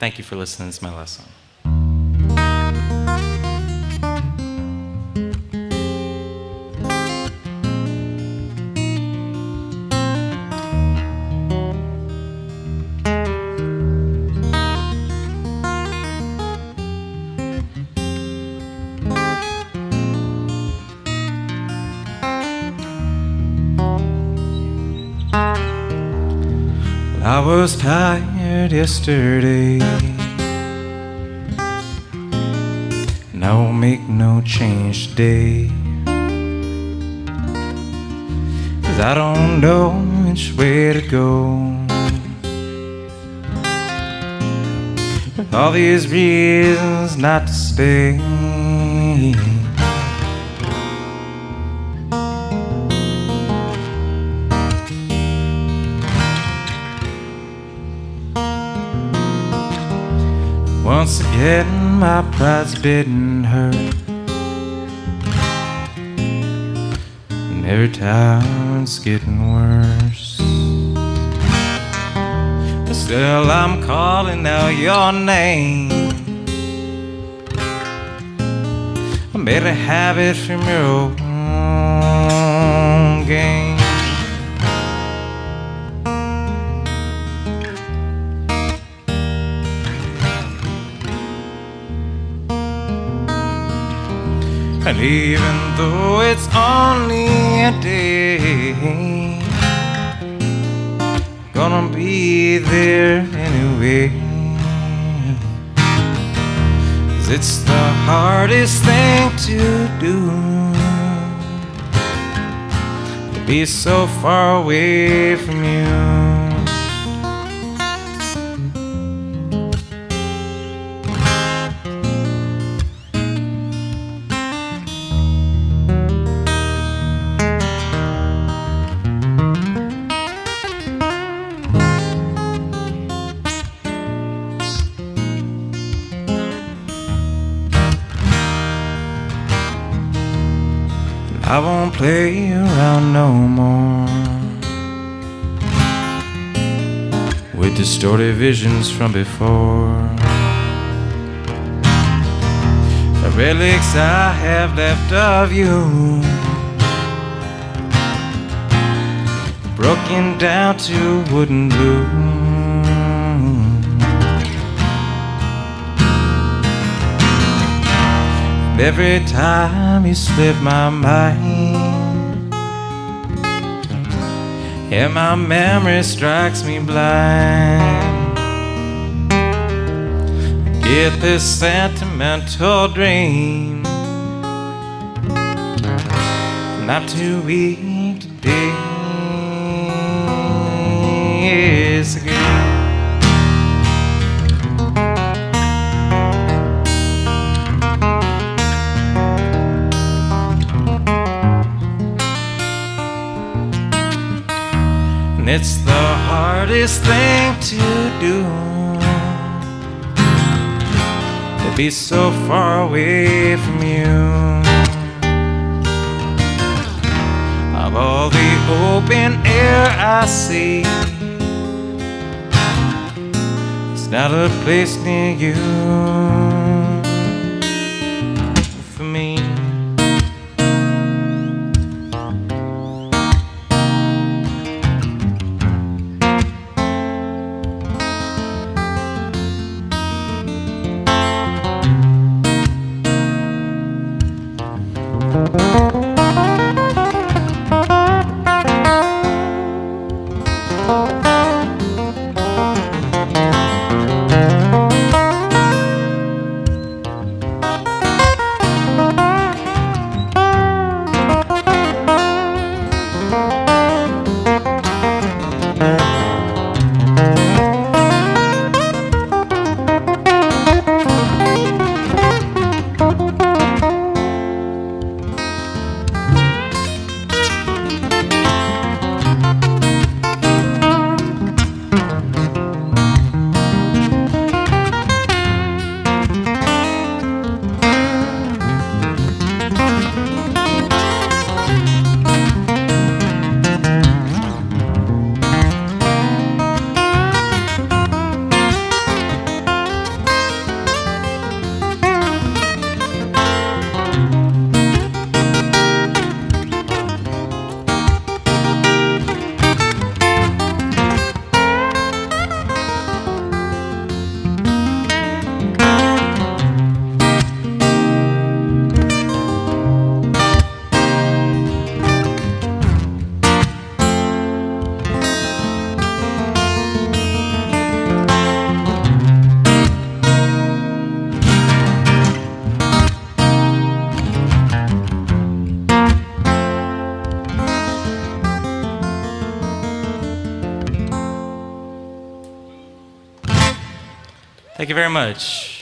Thank you for listening. This is my last song. I was tired yesterday, and I won't make no change today, 'cause I don't know which way to go. All these reasons not to stay, once again my pride's bitten hurt, and every time it's getting worse. But still I'm calling out your name. I made a habit from your own game. And even though it's only a day, gonna be there anyway, 'cause it's the hardest thing to do, to be so far away from you. I won't play around no more with distorted visions from before. The relics I have left of you, broken down to wooden blue. Every time you slip my mind, and my memory strikes me blind, I get this sentimental dream, not to weak today is again. And it's the hardest thing to do, to be so far away from you. Of all the open air I see, it's not a place near you for me. Thank you very much.